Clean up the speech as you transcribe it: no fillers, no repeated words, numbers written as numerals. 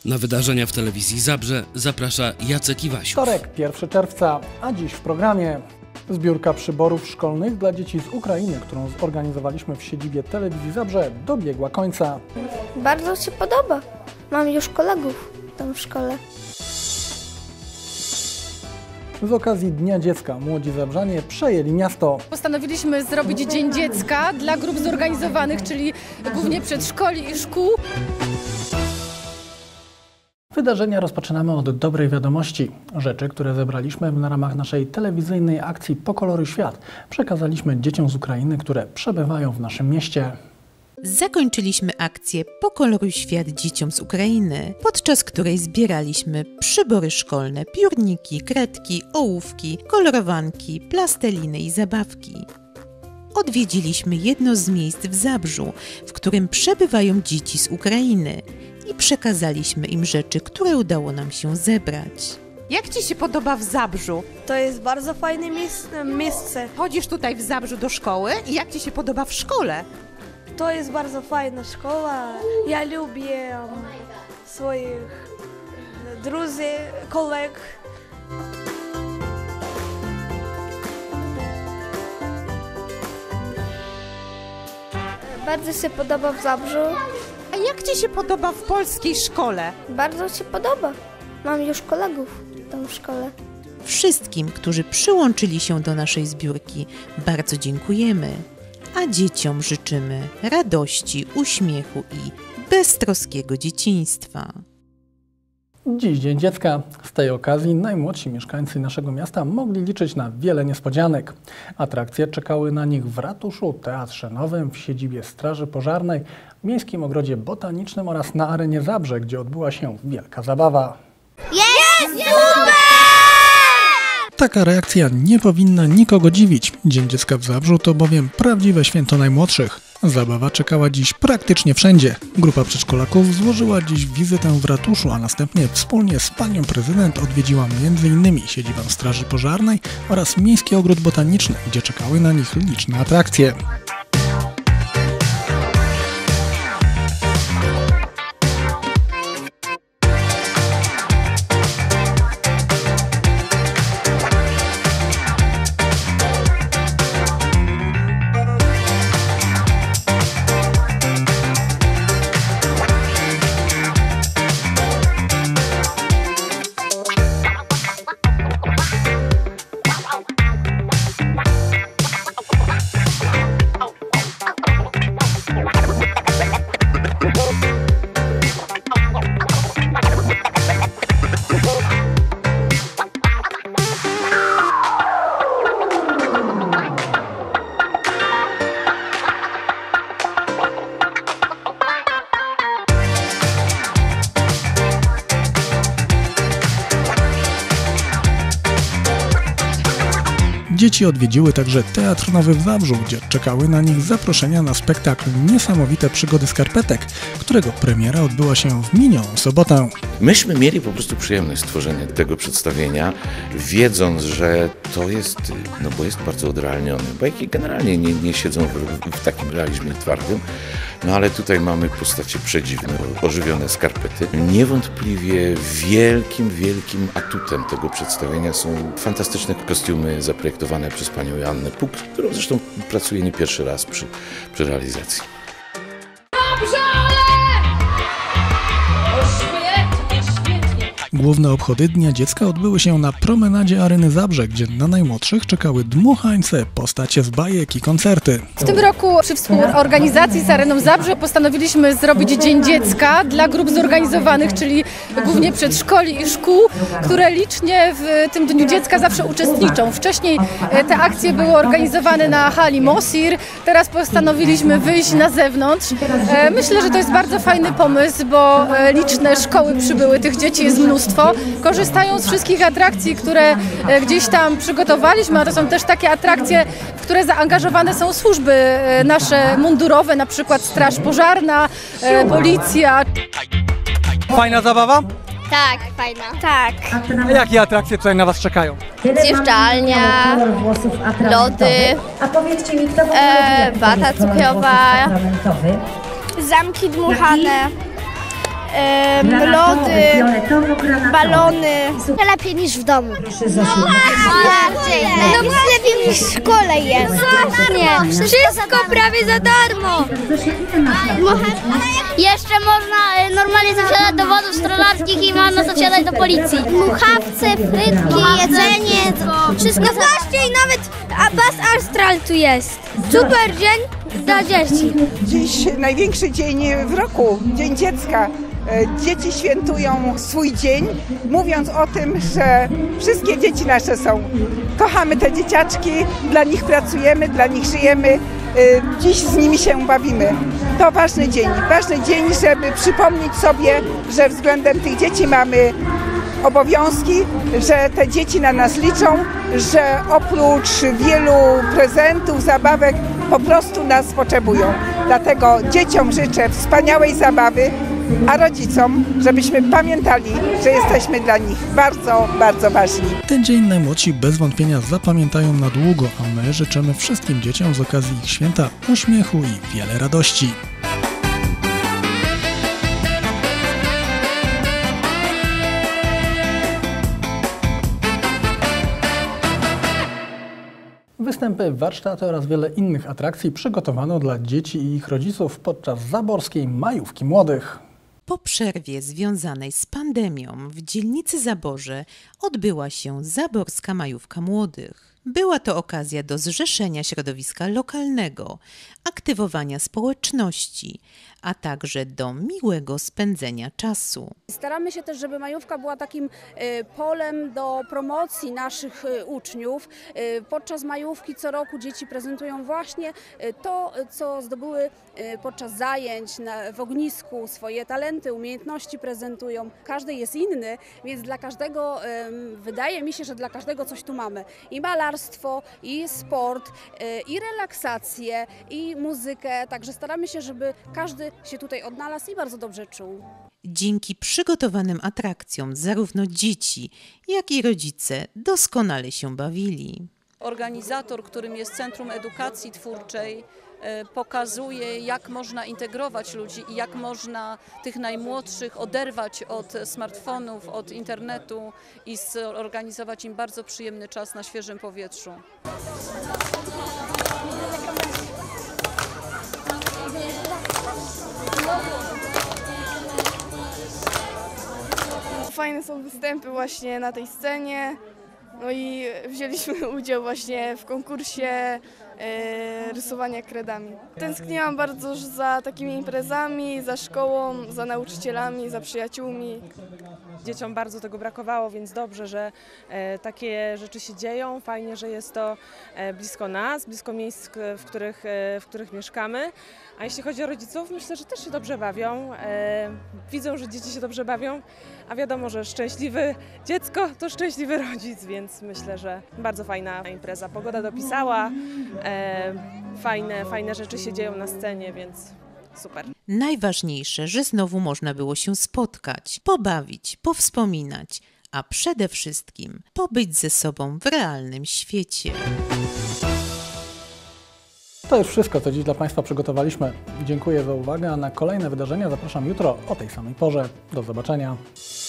Na wydarzenia w telewizji Zabrze zaprasza Jacek Iwasiów. Wtorek, 1 czerwca, a dziś w programie zbiórka przyborów szkolnych dla dzieci z Ukrainy, którą zorganizowaliśmy w siedzibie telewizji Zabrze, dobiegła końca. Bardzo się podoba. Mam już kolegów tam w szkole. Z okazji Dnia Dziecka młodzi zabrzanie przejęli miasto. Postanowiliśmy zrobić Dzień Dziecka dla grup zorganizowanych, czyli głównie przedszkoli i szkół. Wydarzenia rozpoczynamy od dobrej wiadomości. Rzeczy, które zebraliśmy w ramach naszej telewizyjnej akcji Pokoloruj Świat, przekazaliśmy dzieciom z Ukrainy, które przebywają w naszym mieście. Zakończyliśmy akcję Pokoloruj Świat dzieciom z Ukrainy, podczas której zbieraliśmy przybory szkolne, piórniki, kredki, ołówki, kolorowanki, plasteliny i zabawki. Odwiedziliśmy jedno z miejsc w Zabrzu, w którym przebywają dzieci z Ukrainy i przekazaliśmy im rzeczy, które udało nam się zebrać. Jak Ci się podoba w Zabrzu? To jest bardzo fajne miejsce. Chodzisz tutaj w Zabrzu do szkoły i jak Ci się podoba w szkole? To jest bardzo fajna szkoła. Ja lubię swoich друзей, kolegów. Bardzo się podoba w Zabrzu. A jak Ci się podoba w polskiej szkole? Bardzo się podoba. Mam już kolegów tam w szkole. Wszystkim, którzy przyłączyli się do naszej zbiórki, bardzo dziękujemy, a dzieciom życzymy radości, uśmiechu i beztroskiego dzieciństwa. Dziś Dzień Dziecka. Z tej okazji najmłodsi mieszkańcy naszego miasta mogli liczyć na wiele niespodzianek. Atrakcje czekały na nich w ratuszu, Teatrze Nowym, w siedzibie Straży Pożarnej, w Miejskim Ogrodzie Botanicznym oraz na arenie Zabrze, gdzie odbyła się wielka zabawa. Jest super! Taka reakcja nie powinna nikogo dziwić. Dzień Dziecka w Zabrzu to bowiem prawdziwe święto najmłodszych. Zabawa czekała dziś praktycznie wszędzie. Grupa przedszkolaków złożyła dziś wizytę w ratuszu, a następnie wspólnie z panią prezydent odwiedziła m.in. siedzibę Straży Pożarnej oraz Miejski Ogród Botaniczny, gdzie czekały na nich liczne atrakcje. Dzieci odwiedziły także Teatr Nowy w Zabrzu, gdzie czekały na nich zaproszenia na spektakl Niesamowite przygody skarpetek, którego premiera odbyła się w minioną sobotę. Myśmy mieli po prostu przyjemność stworzenia tego przedstawienia, wiedząc, że to jest, bo jest bardzo odrealniony. Bajki generalnie nie siedzą w takim realizmie twardym, ale tutaj mamy postacie przedziwne, ożywione skarpety. Niewątpliwie wielkim atutem tego przedstawienia są fantastyczne kostiumy zaprojektowane przez panią Joannę Puk, którą zresztą pracuje nie pierwszy raz przy realizacji. Główne obchody Dnia Dziecka odbyły się na promenadzie Areny Zabrze, gdzie na najmłodszych czekały dmuchańce, postacie z bajek i koncerty. W tym roku przy współorganizacji z Areną Zabrze postanowiliśmy zrobić Dzień Dziecka dla grup zorganizowanych, czyli głównie przedszkoli i szkół, które licznie w tym Dniu Dziecka zawsze uczestniczą. Wcześniej te akcje były organizowane na hali Mosir, teraz postanowiliśmy wyjść na zewnątrz. Myślę, że to jest bardzo fajny pomysł, bo liczne szkoły przybyły, tych dzieci jest mnóstwo. Korzystają z wszystkich atrakcji, które gdzieś tam przygotowaliśmy, a to są też takie atrakcje, w które zaangażowane są służby nasze mundurowe, na przykład Straż Pożarna, Policja. Fajna zabawa? Tak, fajna. Tak. A jakie atrakcje tutaj na Was czekają? Zjeżdżalnia, lody, wata cukrowa, zamki dmuchane, lody, balony. Lepiej niż w domu. No lepiej niż w szkole jest. Właśnie, wszystko prawie za darmo. Jeszcze można normalnie zasiadać do wozów strażarskich i można zasiadać do policji. Muchawce, frytki, jedzenie, wszystko. Zobaczcie i nawet Bus Astral tu jest. Super dzień dla dzieci. Dziś największy dzień w roku, Dzień Dziecka. Dzieci świętują swój dzień, mówiąc o tym, że wszystkie dzieci nasze są. Kochamy te dzieciaczki, dla nich pracujemy, dla nich żyjemy, dziś z nimi się bawimy. To ważny dzień, żeby przypomnieć sobie, że względem tych dzieci mamy obowiązki, że te dzieci na nas liczą, że oprócz wielu prezentów, zabawek po prostu nas potrzebują. Dlatego dzieciom życzę wspaniałej zabawy, a rodzicom, żebyśmy pamiętali, że jesteśmy dla nich bardzo, bardzo ważni. Ten dzień najmłodsi bez wątpienia zapamiętają na długo, a my życzymy wszystkim dzieciom z okazji ich święta uśmiechu i wiele radości. Występy, warsztaty oraz wiele innych atrakcji przygotowano dla dzieci i ich rodziców podczas zaborskiej Majówki Młodych. Po przerwie związanej z pandemią w dzielnicy Zaborze odbyła się Zaborska Majówka Młodych. Była to okazja do zrzeszenia środowiska lokalnego, aktywowania społeczności, a także do miłego spędzenia czasu. Staramy się też, żeby majówka była takim polem do promocji naszych uczniów. Podczas majówki co roku dzieci prezentują właśnie to, co zdobyły podczas zajęć w ognisku, swoje talenty, umiejętności prezentują. Każdy jest inny, więc dla każdego, wydaje mi się, że dla każdego coś tu mamy. I malarstwo, i sport, i relaksację, i muzykę. Także staramy się, żeby każdy się tutaj odnalazł i bardzo dobrze czuł. Dzięki przygotowanym atrakcjom zarówno dzieci, jak i rodzice doskonale się bawili. Organizator, którym jest Centrum Edukacji Twórczej, pokazuje, jak można integrować ludzi i jak można tych najmłodszych oderwać od smartfonów, od internetu i zorganizować im bardzo przyjemny czas na świeżym powietrzu. Fajne są występy właśnie na tej scenie, no i wzięliśmy udział właśnie w konkursie rysowania kredami. Tęskniłam bardzo za takimi imprezami, za szkołą, za nauczycielami, za przyjaciółmi. Dzieciom bardzo tego brakowało, więc dobrze, że takie rzeczy się dzieją. Fajnie, że jest to blisko nas, blisko miejsc, w których mieszkamy. A jeśli chodzi o rodziców, myślę, że też się dobrze bawią. Widzą, że dzieci się dobrze bawią, a wiadomo, że szczęśliwe dziecko to szczęśliwy rodzic, więc myślę, że bardzo fajna impreza. Pogoda dopisała, fajne rzeczy się dzieją na scenie, więc super. Najważniejsze, że znowu można było się spotkać, pobawić, powspominać, a przede wszystkim pobyć ze sobą w realnym świecie. To już wszystko, co dziś dla Państwa przygotowaliśmy. Dziękuję za uwagę, a na kolejne wydarzenia zapraszam jutro o tej samej porze. Do zobaczenia.